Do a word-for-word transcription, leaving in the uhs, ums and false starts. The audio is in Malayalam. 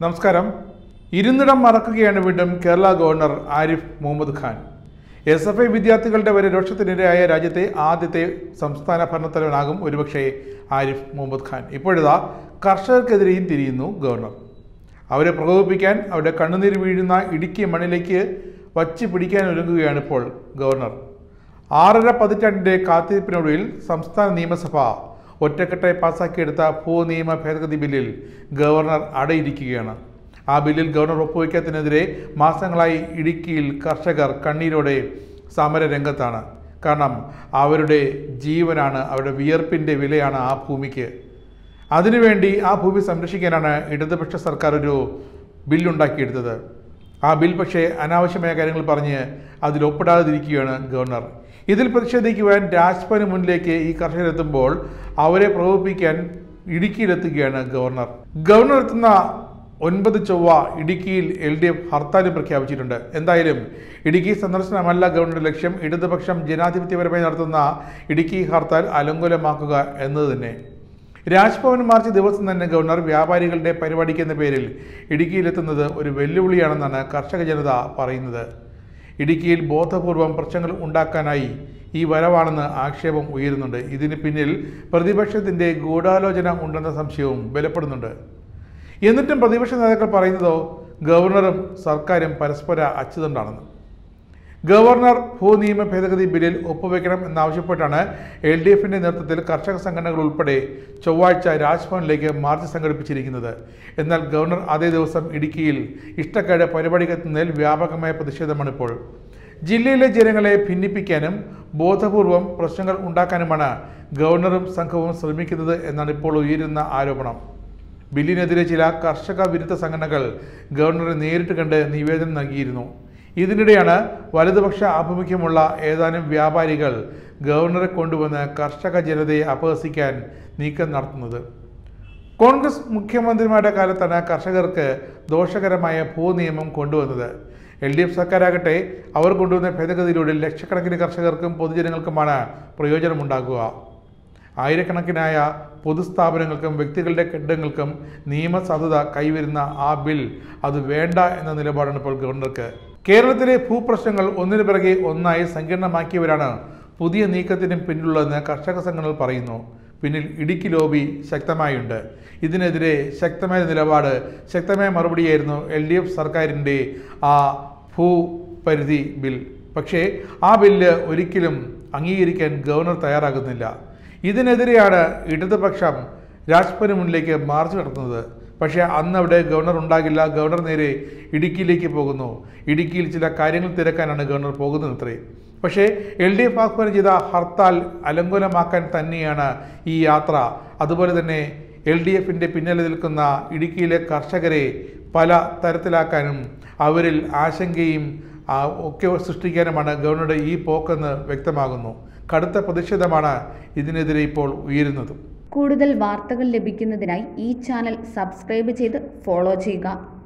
നമസ്കാരം. ഇരുന്നിടം മറക്കുകയാണ് വീണ്ടും Kerala governor Arif Mohammad Khan. S F I വിദ്യാർത്ഥികളുടെ വരെ രോഷത്തിനിരയായ രാജ്യത്തെ ആദ്യത്തെ സംസ്ഥാന ഭരണത്തലവനാകും ഒരുപക്ഷെ ആരിഫ് മുഹമ്മദ് ഖാൻ. ഇപ്പോഴിതാ കർഷകർക്കെതിരെയും തിരിയുന്നു ഗവർണർ. അവരെ പ്രകോപിപ്പിക്കാൻ, അവരുടെ കണ്ണുനീര് വീഴുന്ന ഇടുക്കി മണ്ണിലേക്ക് വച്ച് പിടിക്കാൻ ഒരുങ്ങുകയാണ് ഇപ്പോൾ ഗവർണർ. ആറര പതിറ്റാണ്ടിൻ്റെ കാത്തിരിപ്പിനൊടുവിൽ സംസ്ഥാന നിയമസഭ ഒറ്റക്കെട്ടായി പാസാക്കിയെടുത്ത ഭൂനിയമ ഭേദഗതി ബില്ലിൽ ഗവർണർ അടയിരിക്കുകയാണ്. ആ ബില്ലിൽ ഗവർണർ ഒപ്പുവയ്ക്കാത്തതിനെതിരെ മാസങ്ങളായി ഇടുക്കിയിൽ കർഷകർ കണ്ണീരോടെ സമരരംഗത്താണ്. കാരണം അവരുടെ ജീവനാണ്, അവരുടെ വിയർപ്പിൻ്റെ വിലയാണ് ആ ഭൂമിക്ക്. അതിനുവേണ്ടി ആ ഭൂമി സംരക്ഷിക്കാനാണ് ഇടതുപക്ഷ സർക്കാർ ഒരു ബില്ലുണ്ടാക്കിയെടുത്തത്. ആ ബിൽ പക്ഷേ അനാവശ്യമായ കാര്യങ്ങൾ പറഞ്ഞ് അതിൽ ഒപ്പിടാതിരിക്കുകയാണ് ഗവർണർ. ഇതിൽ പ്രതിഷേധിക്കുവാൻ രാജ്ഭവന് മുന്നിലേക്ക് ഈ കർഷകരെത്തുമ്പോൾ അവരെ പ്രകോപിപ്പിക്കാൻ ഇടുക്കിയിലെത്തുകയാണ് ഗവർണർ. ഗവർണർ എത്തുന്ന ഒൻപത് ചൊവ്വ ഇടുക്കിയിൽ എൽ ഡി എഫ് ഹർത്താലും പ്രഖ്യാപിച്ചിട്ടുണ്ട്. എന്തായാലും ഇടുക്കി സന്ദർശനമല്ല ഗവർണറുടെ ലക്ഷ്യം. ഇടതുപക്ഷം ജനാധിപത്യപരമായി നടത്തുന്ന ഇടുക്കി ഹർത്താൽ അലങ്കോലമാക്കുക എന്നത് തന്നെ. രാജ്ഭവൻ മാർച്ച് ദിവസം തന്നെ ഗവർണർ വ്യാപാരികളുടെ പരിപാടിക്ക് എന്ന പേരിൽ ഇടുക്കിയിലെത്തുന്നത് ഒരു വെല്ലുവിളിയാണെന്നാണ് കർഷക ജനത പറയുന്നത്. ഇടുക്കിയിൽ ബോധപൂർവം പ്രശ്നങ്ങൾ ഉണ്ടാക്കാനായി ഈ വരവാണെന്ന് ആക്ഷേപം ഉയരുന്നുണ്ട്. ഇതിന് പിന്നിൽ പ്രതിപക്ഷത്തിൻ്റെ ഗൂഢാലോചന ഉണ്ടെന്ന സംശയവും ബലപ്പെടുന്നുണ്ട്. എന്നിട്ടും പ്രതിപക്ഷ നേതാക്കൾ പറയുന്നതോ ഗവർണറും സർക്കാരും പരസ്പര അച്ചുതണ്ടാണെന്ന്. ഗവർണർ ഭൂനിയമ ഭേദഗതി ബില്ലിൽ ഒപ്പുവെക്കണം എന്നാവശ്യപ്പെട്ടാണ് എൽ ഡി എഫിൻ്റെ നേതൃത്വത്തിൽ കർഷക സംഘടനകൾ ഉൾപ്പെടെ ചൊവ്വാഴ്ച രാജ്ഭവനിലേക്ക് മാർച്ച് സംഘടിപ്പിച്ചിരിക്കുന്നത്. എന്നാൽ ഗവർണർ അതേ ദിവസം ഇടുക്കിയിൽ ഇഷ്ടക്കേട് പരിപാടിക്കെത്തുന്നതിൽ വ്യാപകമായ പ്രതിഷേധമാണ് ഇപ്പോൾ. ജില്ലയിലെ ജനങ്ങളെ ഭിന്നിപ്പിക്കാനും ബോധപൂർവം പ്രശ്നങ്ങൾ ഉണ്ടാക്കാനുമാണ് ഗവർണറും സംഘവും ശ്രമിക്കുന്നത് എന്നാണ് ഇപ്പോൾ ഉയരുന്ന ആരോപണം. ബില്ലിനെതിരെ ചില കർഷക വിരുദ്ധ സംഘടനകൾ ഗവർണറെ നേരിട്ട് കണ്ട് നിവേദനം നൽകിയിരുന്നു. ഇതിനിടെയാണ് വലതുപക്ഷ ആഭിമുഖ്യമുള്ള ഏതാനും വ്യാപാരികൾ ഗവർണറെ കൊണ്ടുവന്ന് കർഷക ജനതയെ അപഹസിക്കാൻ നീക്കം നടത്തുന്നത്. കോൺഗ്രസ് മുഖ്യമന്ത്രിമാരുടെ കാലത്താണ് കർഷകർക്ക് ദോഷകരമായ ഭൂനിയമം കൊണ്ടുവന്നത്. എൽ ഡി എഫ് സർക്കാരാകട്ടെ അവർ കൊണ്ടുവന്ന ഭേദഗതിയിലൂടെ ലക്ഷക്കണക്കിന് കർഷകർക്കും പൊതുജനങ്ങൾക്കുമാണ് പ്രയോജനമുണ്ടാകുക. ആയിരക്കണക്കിനായ പൊതുസ്ഥാപനങ്ങൾക്കും വ്യക്തികളുടെ കെട്ടിടങ്ങൾക്കും നിയമസാധുത കൈവരുന്ന ആ ബിൽ അത് വേണ്ട എന്ന നിലപാടാണ് ഇപ്പോൾ ഗവർണർക്ക്. കേരളത്തിലെ ഭൂപ്രശ്നങ്ങൾ ഒന്നിനു പിറകെ ഒന്നായി സങ്കീർണമാക്കിയവരാണ് പുതിയ നീക്കത്തിനും പിന്നിലുള്ളതെന്ന് കർഷക സംഘടനകൾ പറയുന്നു. പിന്നിൽ ഇടുക്കി ലോബി ശക്തമായുണ്ട്. ഇതിനെതിരെ ശക്തമായ നിലപാട്, ശക്തമായ മറുപടിയായിരുന്നു എൽ ഡി എഫ് സർക്കാരിൻ്റെ ആ ഭൂപരിധി ബിൽ. പക്ഷേ ആ ബില്ല് ഒരിക്കലും അംഗീകരിക്കാൻ ഗവർണർ തയ്യാറാകുന്നില്ല. ഇതിനെതിരെയാണ് ഇടതുപക്ഷം രാജ്ഭവന് മുന്നിലേക്ക് മാർച്ച് നടത്തുന്നത്. പക്ഷേ അന്ന് അവിടെ ഗവർണർ ഉണ്ടാകില്ല. ഗവർണർ നേരെ ഇടുക്കിയിലേക്ക് പോകുന്നു. ഇടുക്കിയിൽ ചില കാര്യങ്ങൾ തിരക്കാനാണ് ഗവർണർ പോകുന്നത് അത്രേ. പക്ഷേ എൽ ഡി എഫ് ആഹ്വാനം ചെയ്ത ഹർത്താൽ അലങ്കോലമാക്കാൻ തന്നെയാണ് ഈ യാത്ര. അതുപോലെ തന്നെ എൽ ഡി എഫിൻ്റെ പിന്നിൽ നിൽക്കുന്ന ഇടുക്കിയിലെ കർഷകരെ പല തരത്തിലാക്കാനും അവരിൽ ആശങ്കയും ഒക്കെ സൃഷ്ടിക്കാനുമാണ് ഗവർണറുടെ ഈ പോക്കെന്ന് വ്യക്തമാകുന്നു. കടുത്ത പ്രതിഷേധമാണ് ഇതിനെതിരെ ഇപ്പോൾ ഉയരുന്നത്. കൂടുതൽ വാർത്തകൾ ലഭിക്കുന്നതിനായി ഈ ചാനൽ സബ്സ്ക്രൈബ് ചെയ്ത് ഫോളോ ചെയ്യുക.